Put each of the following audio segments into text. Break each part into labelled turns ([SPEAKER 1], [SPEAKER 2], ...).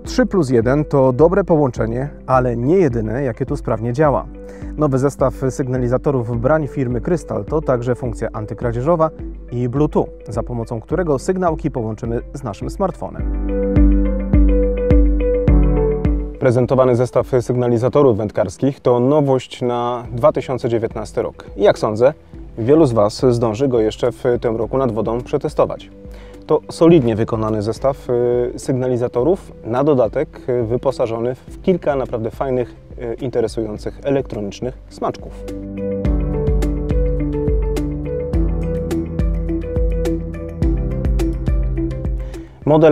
[SPEAKER 1] 3+1 to dobre połączenie, ale nie jedyne, jakie tu sprawnie działa. Nowy zestaw sygnalizatorów brań firmy Krystal to także funkcja antykradzieżowa i Bluetooth, za pomocą którego sygnałki połączymy z naszym smartfonem. Prezentowany zestaw sygnalizatorów wędkarskich to nowość na 2019 rok. I jak sądzę, wielu z Was zdąży go jeszcze w tym roku nad wodą przetestować. To solidnie wykonany zestaw sygnalizatorów, na dodatek wyposażony w kilka naprawdę fajnych, interesujących elektronicznych smaczków. Model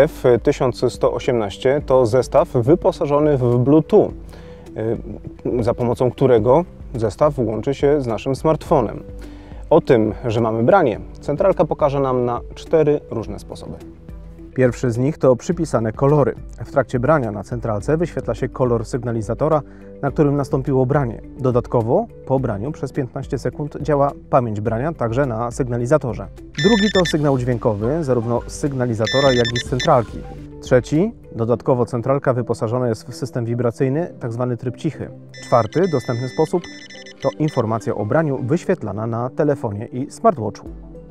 [SPEAKER 1] RF1118 to zestaw wyposażony w Bluetooth, za pomocą którego zestaw łączy się z naszym smartfonem. O tym, że mamy branie, centralka pokaże nam na 4 różne sposoby. Pierwszy z nich to przypisane kolory. W trakcie brania na centralce wyświetla się kolor sygnalizatora, na którym nastąpiło branie. Dodatkowo po braniu przez 15 sekund działa pamięć brania także na sygnalizatorze. Drugi to sygnał dźwiękowy, zarówno z sygnalizatora, jak i z centralki. Trzeci, dodatkowo centralka wyposażona jest w system wibracyjny, tzw. tryb cichy. Czwarty, dostępny sposób to informacja o braniu wyświetlana na telefonie i smartwatchu.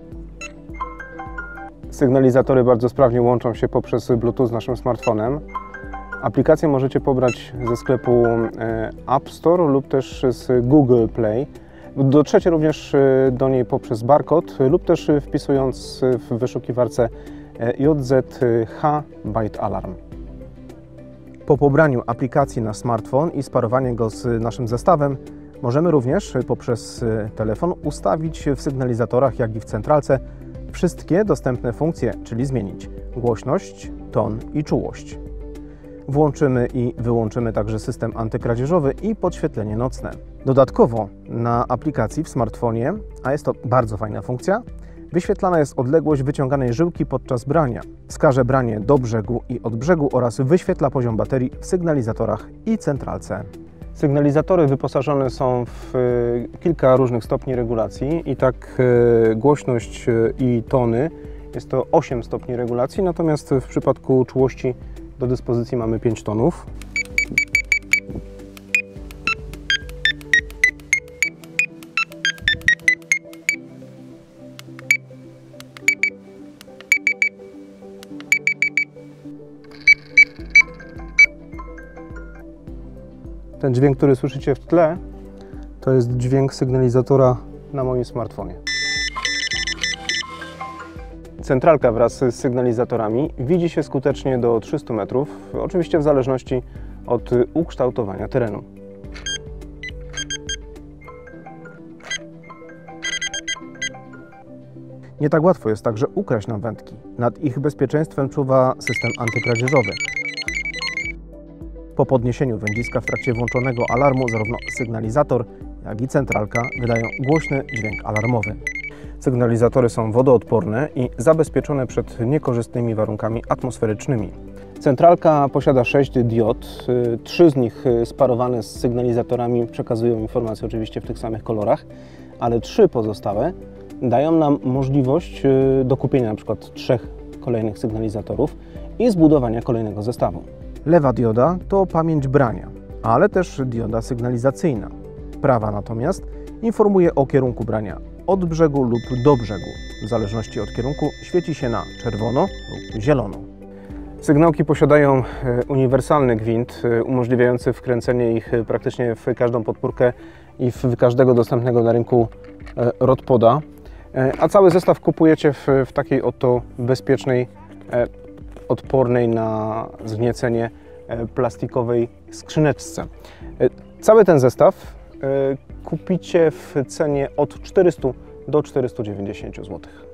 [SPEAKER 1] Sygnalizatory bardzo sprawnie łączą się poprzez Bluetooth z naszym smartfonem. Aplikację możecie pobrać ze sklepu App Store lub też z Google Play. Dotrzecie również do niej poprzez barkod lub też wpisując w wyszukiwarce JZH Byte Alarm. Po pobraniu aplikacji na smartfon i sparowanie go z naszym zestawem możemy również poprzez telefon ustawić w sygnalizatorach, jak i w centralce wszystkie dostępne funkcje, czyli zmienić głośność, ton i czułość. Włączymy i wyłączymy także system antykradzieżowy i podświetlenie nocne. Dodatkowo na aplikacji w smartfonie, a jest to bardzo fajna funkcja, wyświetlana jest odległość wyciąganej żyłki podczas brania. Wskaże branie do brzegu i od brzegu oraz wyświetla poziom baterii w sygnalizatorach i centralce. Sygnalizatory wyposażone są w kilka różnych stopni regulacji i tak głośność i tony jest to 8 stopni regulacji, natomiast w przypadku czułości do dyspozycji mamy 5 tonów. Ten dźwięk, który słyszycie w tle, to jest dźwięk sygnalizatora na moim smartfonie. Centralka wraz z sygnalizatorami widzi się skutecznie do 300 metrów, oczywiście w zależności od ukształtowania terenu. Nie tak łatwo jest także ukraść nam wędki. Nad ich bezpieczeństwem czuwa system antykradzieżowy. Po podniesieniu wędziska w trakcie włączonego alarmu zarówno sygnalizator, jak i centralka wydają głośny dźwięk alarmowy. Sygnalizatory są wodoodporne i zabezpieczone przed niekorzystnymi warunkami atmosferycznymi. Centralka posiada 6 diod, 3 z nich sparowane z sygnalizatorami przekazują informacje oczywiście w tych samych kolorach, ale 3 pozostałe dają nam możliwość dokupienia np. 3 kolejnych sygnalizatorów i zbudowania kolejnego zestawu. Lewa dioda to pamięć brania, ale też dioda sygnalizacyjna. Prawa natomiast informuje o kierunku brania od brzegu lub do brzegu. W zależności od kierunku świeci się na czerwono lub zielono. Sygnałki posiadają uniwersalny gwint umożliwiający wkręcenie ich praktycznie w każdą podpórkę i w każdego dostępnego na rynku rodpoda. A cały zestaw kupujecie w takiej oto bezpiecznej, odpornej na zgniecenie plastikowej skrzyneczce. Cały ten zestaw kupicie w cenie od 400 do 490 zł.